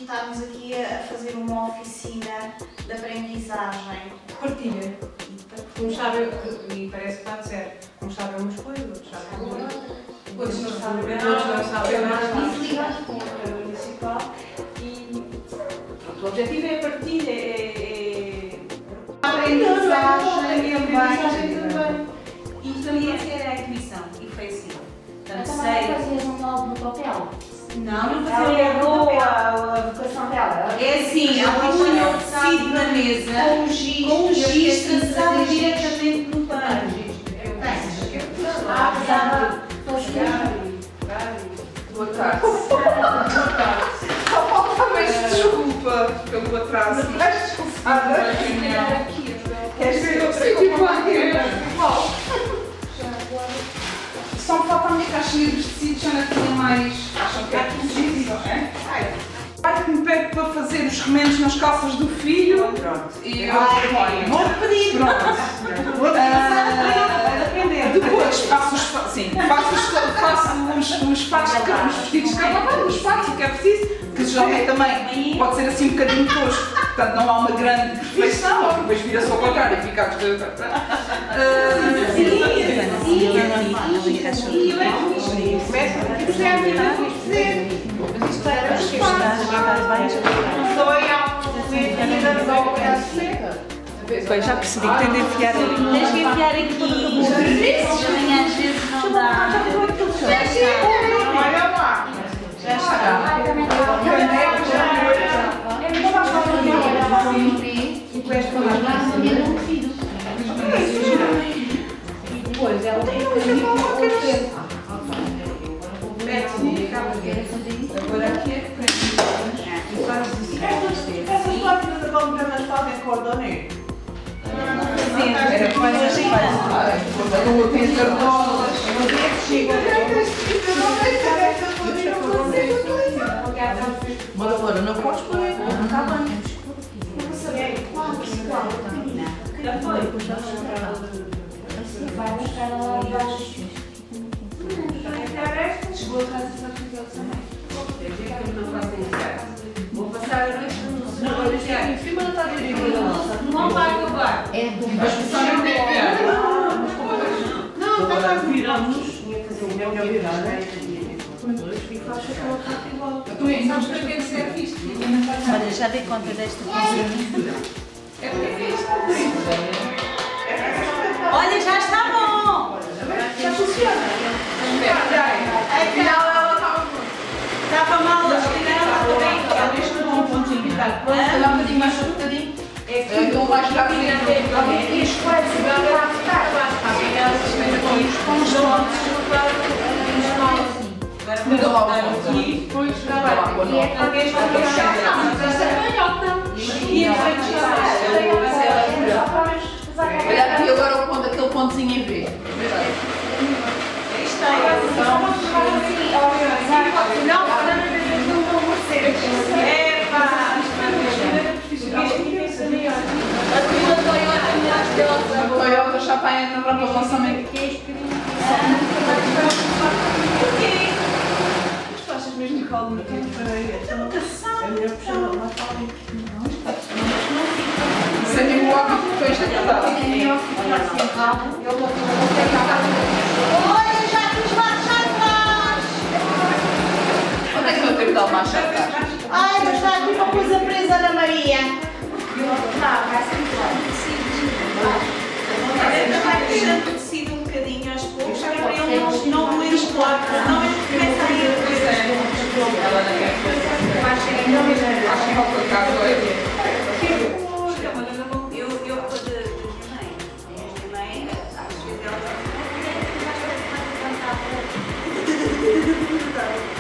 estarmos aqui a fazer uma oficina de aprendizagem. Partilha. Uns sabem, e parece que está certo, uns sabem umas coisas, outros sabem outras. Outros não sabem nada, outros não sabem nada. Isso ligados com a Câmara Municipal. E o objetivo é a partilha, A aprendizagem também. E também é a intuição, e foi assim. Portanto, sei. Fazias um molde no papel? Não Ela fazia a vocação dela. É assim, ela punha o tecido na mesa com um giz traçado diretamente no pano. Boa tarde. Mas desculpa pelo atraso. Mas desculpada. Queres ver outra coisa? Só me falta a minha caixinha dos tecidos, já não tinha mais. Acham que é possível, é? Pai que me pede para fazer os remendos nas calças do filho. Pronto. E eu Vou pedir. depois faço os fatos, os vestidos de carnaval, os fatos, o que é preciso, que geralmente também pode ser assim um bocadinho tosco, portanto não há uma grande perfeição, ou depois vira-se ao contrário e fica a Pois, já percebi que tem de enfiar ali. Tens que enfiar aqui. Também às vezes não dá. Já está. Olha lá! Já está. E tu és para lá, não filho. E depois ela tem que agora aqui é que essas máquinas da Palmeiras fazem cordonê. Era mais assim. Bora, bora, não podes pôr aí, não está bem. Já foi? Assim, vai buscar lá abaixo. Chegou atrás dessa figura também. Vou passar a noite no cima não está direito. Não vai acabar. É do Mas só não tem piada. Não, está quase viramos. É melhor virar, não é? Sabes para que serve isto? Olha, já dei conta desta coisa. É para isto. Olha, já está bom! Já funciona. Afinal, ela estava mal, a está bem. Deixa-me dar um pontinho e tal. Dá um bocadinho mais um bocadinho. É que não vai ficar assim. E os coisas agora lá ficar. Com os pontos agora vou dar aqui, depois vai lá. E é para ver como é que E Olha aqui agora o ponto, aquele pontozinho em vez. isto é não, não vou ser. É pá, A Toyota já está a entrar para o lançamento. Tu achas mesmo que vale muito tempo para ir? Eu nunca sabe. É melhor puxar mais para ali. Isso é mesmo o hábito que tu és acordado. olha, já fiz marcha atrás! Onde é que eu tenho que dar marcha atrás? Ai, mas está aqui uma coisa presa na Maria. Vai puxando o tecido um bocadinho aos poucos, para ele não doer o corpo, senão ele começa a ir. Ela não quer fazer. Acho que vai ficar doido. Eu quando a minha mãe, às vezes ela